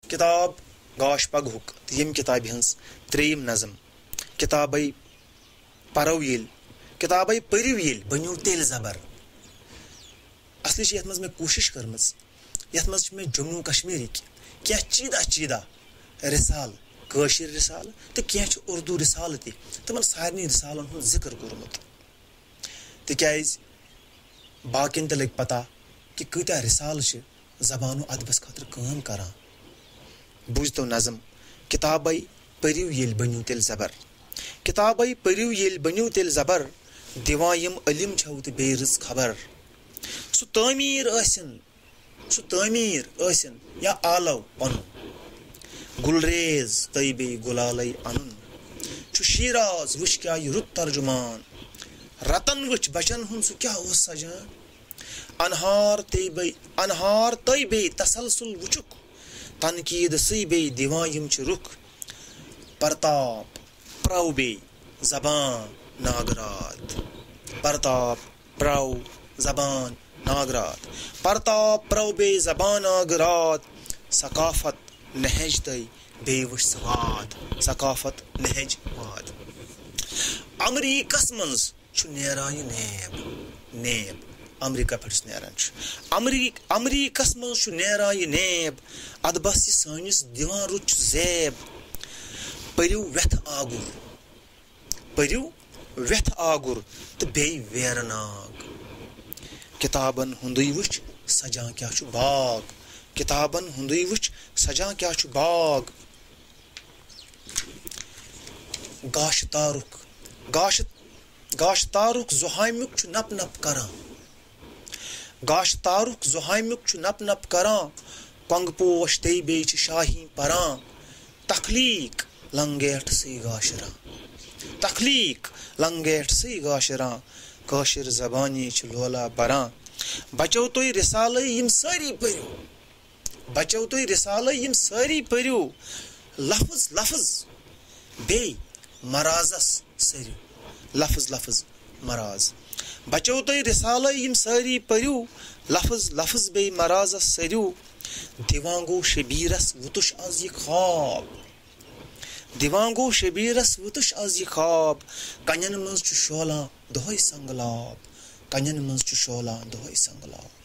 کتاب گاش پگہُک تہٕ ییٚمہِ کِتابہِ ہٕنٛز ترٛیٚیِم نظم کِتابے پرو ییٚلہِ کِتابے پٔرِو ییٚلہِ بٔنِو تیٚلہِ زبر. اصلی چھِ یَتھ منٛز مےٚ کوٗشِش کٔرمٕژ یَتھ منٛز چھِ مےٚ جموں کشمیٖرٕکۍ کینٛہہ چیٖدا رِسالہٕ کٲشِر رِسالہٕ تہٕ کینٛہہ چھِ اُردو رِسالہٕ تہِ تِمن سارنٕے رِسالن ہُنٛد ذِکر کوٚرمُت تِکیازِ باقین تہِ لٔگۍ پتہ کہِ کۭتیاہ رِسالہٕ چھِ زبانو ادبس خٲطرٕ کٲم کران. بوٗزتو نظم کِتابے پٔرِو ییٚلہِ بٔنِو تیٚلہِ زبر. کِتابے پٔرِو ییٚلہِ بٔنِو تیٚلہِ زبر دِوان یِم علم چھَو تہٕ بیٚیہِ رٕژ خبر. سُہ تعمیٖر ٲسِن یا آلو پنُن گُلریز تہٕ بیٚیہِ گُلالے اَنُن چھُ شیٖراز وٕچھ کیٛاہ یہِ رُت ترجُمان رتن وٕچھ بچن ہُنٛد سُہ کیٛاہ اوس سجان انہار تہٕ بیٚیہِ تسلسل وٕچھُکھ تنقیٖدسٕے بیٚیہِ دِوان یِم چھِ رُخ پرتاپ پرو بیٚیہِ زبان ناگرات پرتاپ پرو زبان ناگرات پرتاپ پرو بیٚیہِ زبان ناگرات ثقافت لہج تہٕ بیٚیہِ وٕچھ سواد ثقافت لہج واد. امریٖکس منٛز چھُ نیران یہِ نیب امریٖکہ پٮ۪ٹھ یُس نیران چھُ امریٖکس منٛز چھُ نیران یہِ نیب ادبس یہِ سٲنِس دِوان رُت چھُ زیب. پٔرِو وٮ۪تھ آگُر تہٕ بیٚیہِ ویرٕ ناگ کِتابن ہُنٛدُے وٕچھ سجان کیٛاہ چھُ باغ کِتابن ہُنٛدُے وٕچھ سجان کیٛاہ چھُ باغ. گاشہٕ تارُک زُہامیُک چھُ نپ نپ کران گاشہٕ تارُک زُہامیُک چھُ نپ نپ کران کۄنٛگہٕ پوش تہِ بیٚیہِ چھِ شاہی پران تخلیٖق لنگیٹھسٕے گاشران کٲشِر زبانی چھِ لولا بران. بچو تُہۍ رِسالے یِم سٲری پٔرِو لفظ بیٚیہِ مرازس سٔرِو لفظ مراز. بچو تُہۍ رِسالے یِم سٲری پٔرِو لفظ بیٚیہِ مرازس سٔرِو. دِوان گوٚو شبیٖرس وُتُش آز یہِ خواب کنٮ۪ن منٛز چھُ شولان دۄہے سنگلاب